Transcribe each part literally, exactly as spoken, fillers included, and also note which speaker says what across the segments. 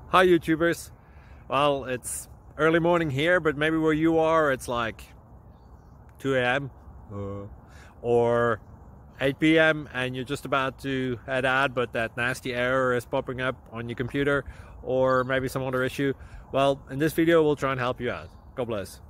Speaker 1: Hi YouTubers. Well, it's early morning here, but maybe where you are it's like two A M uh, or eight P M and you're just about to head out, but that nasty error is popping up on your computer, or maybe some other issue. Well, in this video we'll try and help you out. God bless.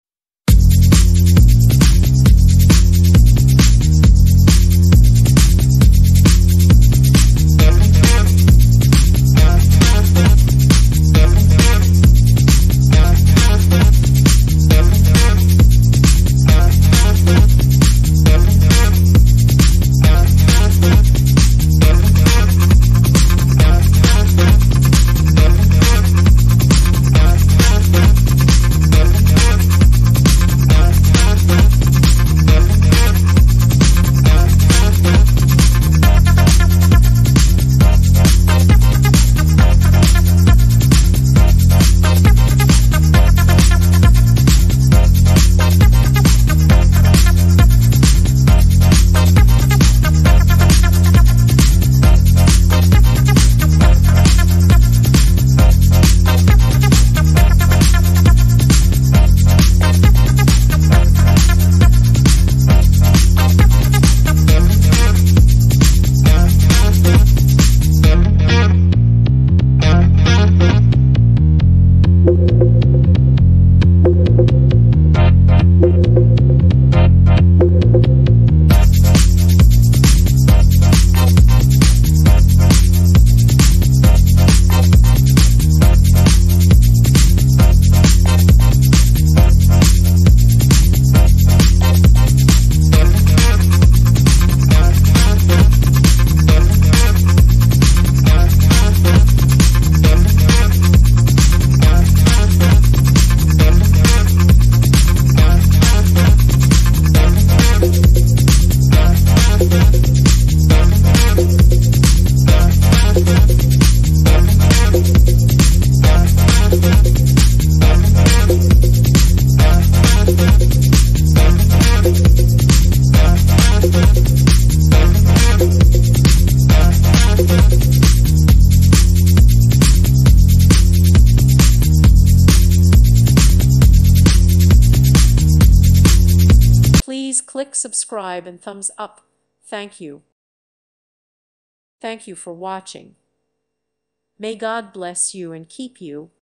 Speaker 2: Please click subscribe and thumbs up. Thank you. Thank you for watching. May God bless you and keep you.